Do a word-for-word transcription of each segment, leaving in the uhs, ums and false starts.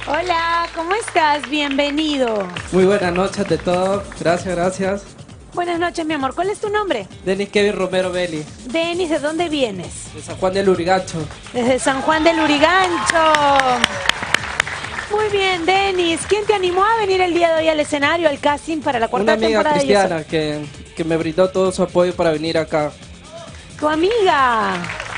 Hola, ¿cómo estás? Bienvenido. Muy buenas noches de todos. Gracias, gracias. Buenas noches, mi amor. ¿Cuál es tu nombre? Denis Kevin Romero Belli, Denis, ¿de dónde vienes? de San Juan del Urigancho. Desde San Juan del Urigancho. Muy bien, Denis. ¿Quién te animó a venir el día de hoy al escenario, al casting para la cuarta Una amiga temporada de Yo cristiana Soy? que, que me brindó todo su apoyo para venir acá. Tu amiga.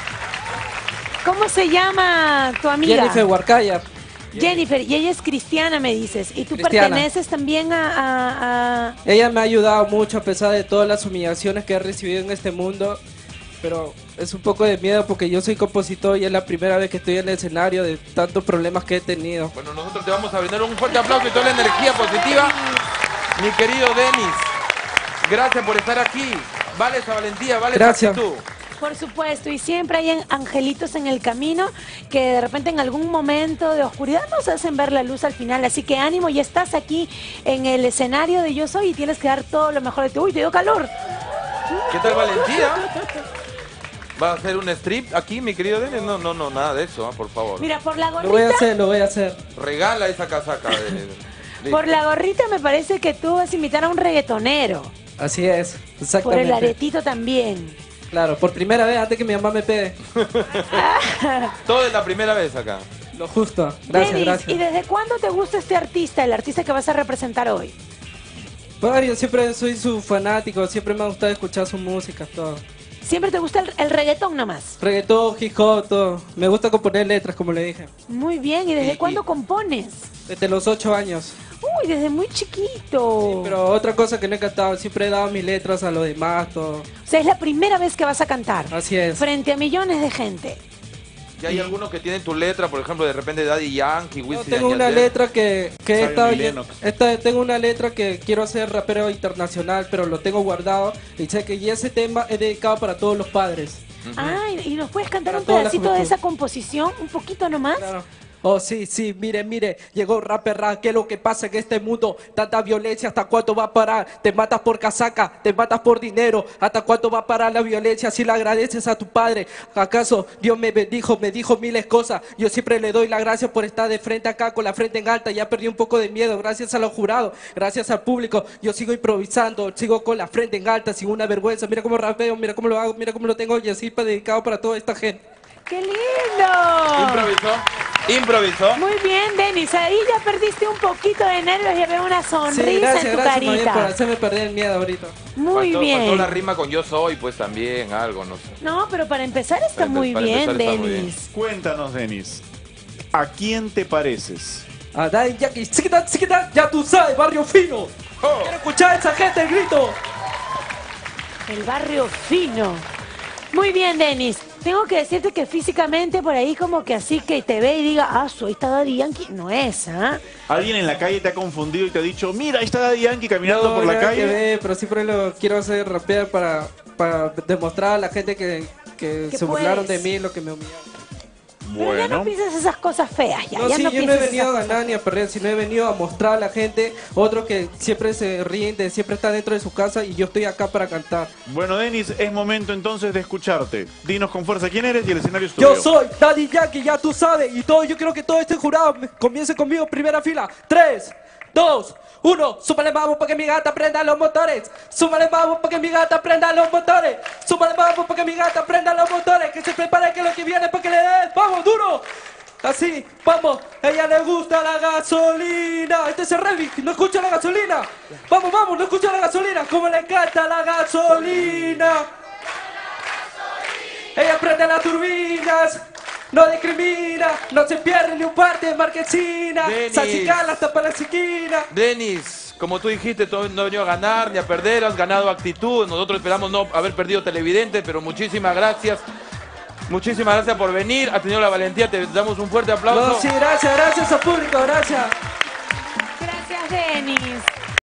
¿Cómo se llama tu amiga? Jennifer Huarcaya. Jennifer, y ella es cristiana, me dices. ¿Y tú Cristiana. perteneces también a, a- a- Ella me ha ayudado mucho a pesar de todas las humillaciones que he recibido en este mundo. Pero es un poco de miedo porque yo soy compositor y es la primera vez que estoy en el escenario de tantos problemas que he tenido. Bueno, nosotros te vamos a brindar un fuerte aplauso y toda la energía positiva. Mi querido Denis, gracias por estar aquí. Vale esa valentía, vale Gracias. esa actitud. Por supuesto, y siempre hay en- angelitos en el camino que de repente en algún momento de oscuridad nos hacen ver la luz al final. Así que ánimo, ya estás aquí en el escenario de Yo Soy y tienes que dar todo lo mejor de ti. Uy, te dio calor. ¿Qué tal valentía? ¿Va a hacer un strip aquí, mi querido Denis? No, no, no, nada de eso, ¿ah? Por favor. Mira, por la Lo voy a gorrita, hacer, lo voy a hacer. Regala esa casaca. De, de- por la gorrita me parece que tú vas a invitar a un reggaetonero. Así es, Por el exactamente. aretito también. Claro, por primera vez antes que mi mamá me pegue. Todo es la primera vez acá. Lo justo. Gracias, Denis, gracias. ¿y desde cuándo te gusta este artista, el artista que vas a representar hoy? Bueno, yo siempre soy su fanático, siempre me ha gustado escuchar su música, todo. ¿Siempre te gusta el, el reggaetón nomás? Reggaetón, hip hop, todo. Me gusta componer letras, como le dije. Muy bien, ¿y desde Y- cuándo y- compones? Desde los ocho años. Uy, desde muy chiquito. Pero otra cosa que no he cantado, siempre he dado mis letras a los demás, todo. O sea, es la primera vez que vas a cantar. Así es. Frente a millones de gente. Y hay algunos que tienen tu letra, por ejemplo, de repente Daddy Yankee, Yo Wisin tengo y una Yandel. letra que, que he Zion estado y ye- Lennox. esta- tengo una letra que quiero hacer rapero internacional, pero lo tengo guardado. Y sé que y ese tema es dedicado para todos los padres. Ay, ¿y nos puedes cantar Para un toda la pedacito de juventud. esa composición? ¿Un poquito nomás? Claro. Oh, sí, sí, mire, mire, llegó Rapper Rap, ¿qué es lo que pasa en este mundo? Tanta violencia, ¿hasta cuánto va a parar? Te matas por casaca, te matas por dinero, ¿hasta cuánto va a parar la violencia si le agradeces a tu padre? ¿Acaso Dios me bendijo, me dijo miles cosas? Yo siempre le doy las gracias por estar de frente acá con la frente en alta, ya perdí un poco de miedo, gracias a los jurados, gracias al público, yo sigo improvisando, sigo con la frente en alta, sin una vergüenza, mira cómo rapeo, mira cómo lo hago, mira cómo lo tengo y así para dedicado para toda esta gente. ¡Qué lindo! Improvisó, improvisó. Muy bien, Denis. Ahí ya perdiste un poquito de nervios y veo una sonrisa Sí, gracias, en tu gracias más bien por carita. hacerme perder el miedo ahorita. Muy Faltó- bien. faltó la rima con Yo Soy, pues también, algo, no sé. No, pero para empezar está Para empe- muy para bien, empezar está muy Denis. Cuéntanos, Denis, ¿a quién te pareces? A Daddy Yankee, chiquita, chiquita, ya tú sabes, barrio fino. Oh. Quiero escuchar a esa gente el grito. El barrio fino. Muy bien, Denis. Tengo que decirte que físicamente por ahí como que así que te ve y diga, ah, soy esta Daddy Yankee. No es, ¿ah? ¿Alguien en la calle te ha confundido y te ha dicho, mira, ahí está Daddy Yankee caminando No, por la nada que calle? ver, pero siempre lo quiero hacer rapear para, para demostrar a la gente que, que Que se burlaron de puedes. mí, lo que me humillaron. Pero ya no Bueno, pienses esas cosas feas, ya. No, ya sí, no yo no he pienses venido a esas ganar ni a perder, sino he venido a mostrar a la gente, otros que siempre se ríen, de, siempre están dentro de su casa y yo estoy acá para cantar. bueno, Denis, es momento entonces de escucharte. Dinos con fuerza quién eres y el escenario es tuyo. Yo soy Daddy Yankee, ya tú sabes, y todo, yo quiero que todo este jurado me- comience conmigo, primera fila. Tres, dos, uno, súmale vamos para que mi gata prenda los motores. Súmale vamos para que mi gata prenda los motores. Súmale vamos para que mi gata prenda los motores. Que se prepare que lo que viene para que le den, vamos, duro. Así, vamos, a ella le gusta la gasolina. Este es el Revi, no escucha la gasolina. Vamos, vamos, no escucha la gasolina. Como le encanta la gasolina. Ella prende las turbinas, no discrimina, no se pierde ni un parte de marquesina. Denis. Salsicala hasta para la esquina. Denis, como tú dijiste, tú no has venido a ganar ni a perder, has ganado actitud. Nosotros esperamos no haber perdido televidentes, pero muchísimas gracias. Muchísimas gracias por venir. Has tenido la valentía, te damos un fuerte aplauso. No, sí, gracias, gracias al público, gracias. Gracias, Denis.